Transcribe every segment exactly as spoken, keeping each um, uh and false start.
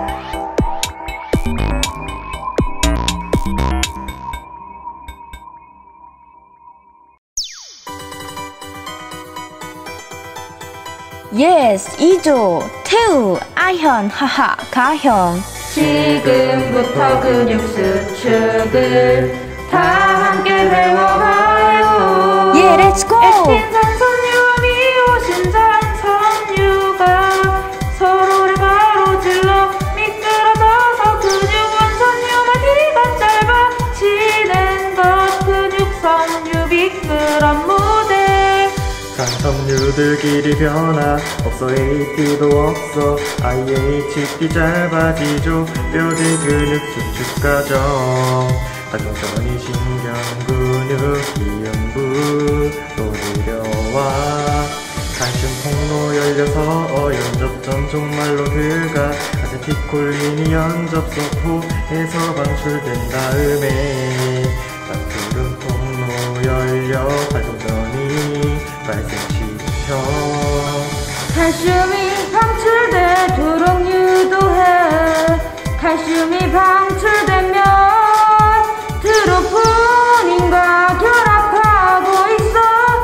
예스, 이조, 태우, 아현, 하하, 가형. 지금부터 근육 수축을 다 함께 배워봐요. 예, 렛츠고! 액틴 산섬유와 미오신산 섬유가 서로를 가로질러 미끄러져서 근육 원섬유가 뒤가 짧아지는 것. 근육 섬유 미끄럼 모델. 산섬유들 길이 변화 없어. 에이티도 없어. 아이에이치티 짧아지죠. 뼈대 근육 수축 과정. 단전이 신경 근육 이음부로 내려와. 칼슘 통로 열려서 어연 접점 종말로 들어가. 아세티콜린이 연접소 포에서 방출된 다음에 나트륨 통로 열려 발동전이 발생시켜. 칼슘이 방출되도록 유도해. 칼슘이 방출되면 트로포닌과 결합하고 있어.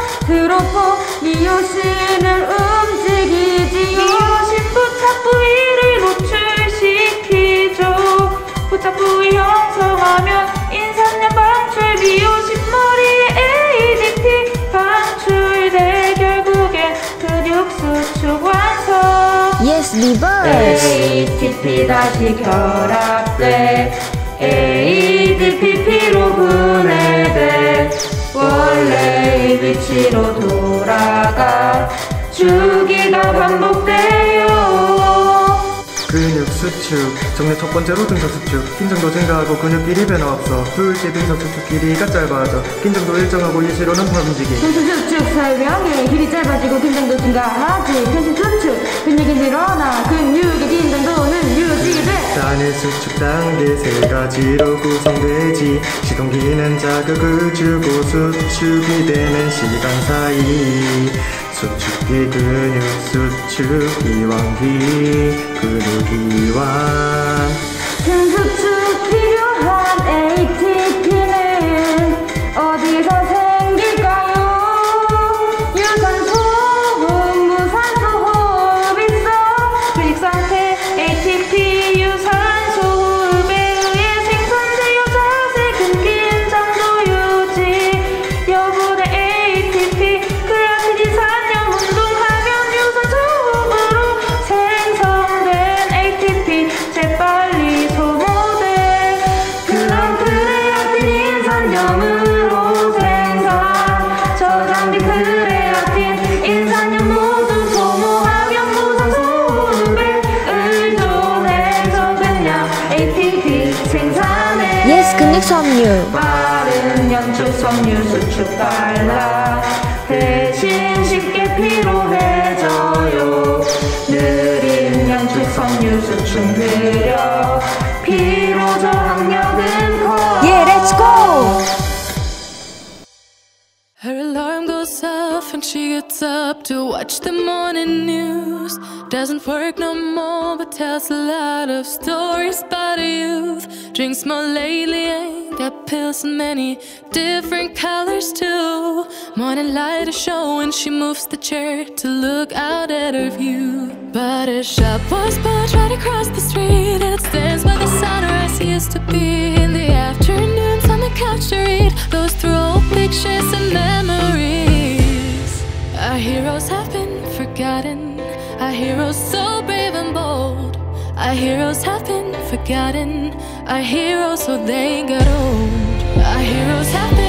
트로포미오신을 움직이지요. 미오신 부착 부위를 노출시키죠. 부착 부위 형성하면 인산염 방출. 미오신 머리에 에이디피 방출돼 결국엔 근육 수축 완성. 예스, 리버스. 에이티피 다시 결합돼. 에이디피피로 분해돼. 원래의 위치로 돌아가. 주기가 반복돼요. 근육 수축 정례 첫 번째로 등성 수축. 긴장도 증가하고 근육 길이 변화 없어. 둘째 등성 수축 길이가 짧아져. 긴장도 일정하고 일시로는 반움직임. 근육 수축 설명해. 길이 짧아지고 긴장도 증가하지. 근육 수축 근육이 늘어나. 근육의 긴장도는 유지돼. 단일 수축 단계 세 가지로 구성되지. 시동기는 자극을 주고 수축이 되는 시간 사이. 수축기 근육 수축 이완기 근육 이완. 근수축 필요한 에이티피는 어디서 생길까요? 유산소 호흡, 무산소 호흡 있어. 휴식 상태 에이티피 유산소 호흡에 의해 생산되어 자세 근긴장도 유지. 여분의 에이티피 크레아틴 산염 운동하면 유산소 호흡으로 생성된 에이티피 재빨리 소모돼. 그럼 크레아틴 인산염으로 생산. 저장된 크레아틴 인산염 모두 소모하면 무산소 호흡에 의존해서 그냥 에이티피 생산해. 예스, 근육 섬유. 빠른 연축 섬유 수축 빨라. 대신 쉽게 피로해져요. 느린 연축 섬유 수축 느려. 피로 저항력은 커. 예, 렛츠고! Her alarm goes off and she gets up to watch the morning news. Doesn't work no more but tells a lot of stories about her youth. Drinks more lately, ain't got pills in many different colors too. Morning light is showing, she moves the chair to look out at her view. But her shop was built right across the street, and it stands by the sunrise he used to be. In the afternoons on the couch to read those through old pictures and memories. Our heroes have been forgotten. Our heroes so brave and bold. Our heroes have been forgotten. Our heroes so they got old. Our heroes have been